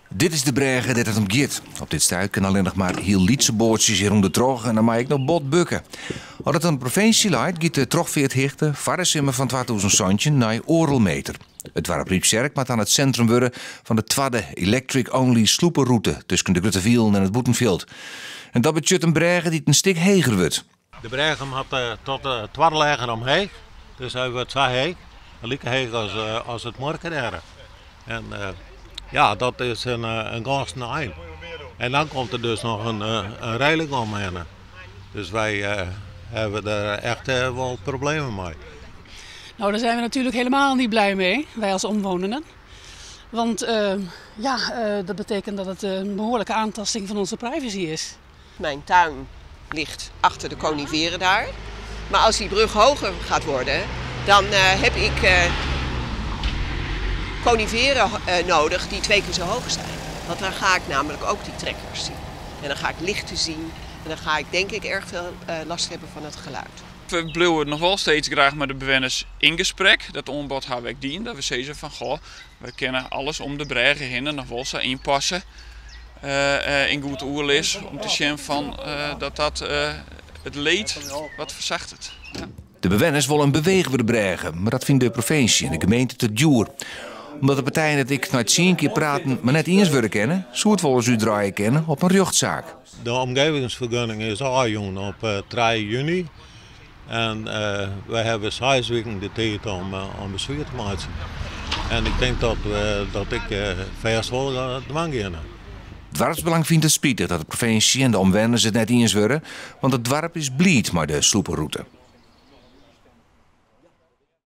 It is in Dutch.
Dit is de brege dat het om gaat. Op dit stuit kan alleen nog maar heel lietse bootjes hier om de trog en dan mag ik nog bot bukken. Als het een provincie leidt, gaat de trogveertheegte varresimmer van 2000 centje naar Orelmeter. Het dorp Riepzerk moet aan het centrum worden van de tweede electric-only sloepenroute tussen de Grutteviel en het Boetenveld. En dat betekent een brege die een stuk heger wordt. De brege had tot 12 lagen omheen, dus hij wordt zo heeg. Lieke heeg als het morgen daar. En ja, dat is een ganse eind. En dan komt er dus nog een reiling omheen. Dus wij hebben er echt wel problemen mee. Nou, daar zijn we natuurlijk helemaal niet blij mee, wij als omwonenden. Want dat betekent dat het een behoorlijke aantasting van onze privacy is. Mijn tuin ligt achter de coniferen daar. Maar als die brug hoger gaat worden, dan heb ik coniferen nodig die 2 keer zo hoog zijn. Want dan ga ik namelijk ook die trekkers zien. En dan ga ik lichten zien. En dan ga ik denk ik erg veel last hebben van het geluid. We blijven nog wel steeds graag met de bewoners in gesprek. Dat aanbod hebben we dien. Dat we zeggen van goh, we kennen alles om de brege heen en nog wel zo inpassen. In goed oer is om te zien van dat het leed wat verzacht. Ja. De bewoners willen bewegen voor de brege, maar dat vindt de provincie en de gemeente te duur. Omdat de partijen dat ik na 10 keer praten maar net eens willen kennen, zo het volgens u draaien kennen op een rechtszaak. De omgevingsvergunning is aangegaan op 3 juni. En we hebben 6 weken de tijd om bezwaar te maken. En ik denk dat ik vers wel gaan gaan. Het dorpsbelang vindt het spijtig dat de provincie en de omwonenden het net eens worden, want het dorp is blied maar de sloepenroute.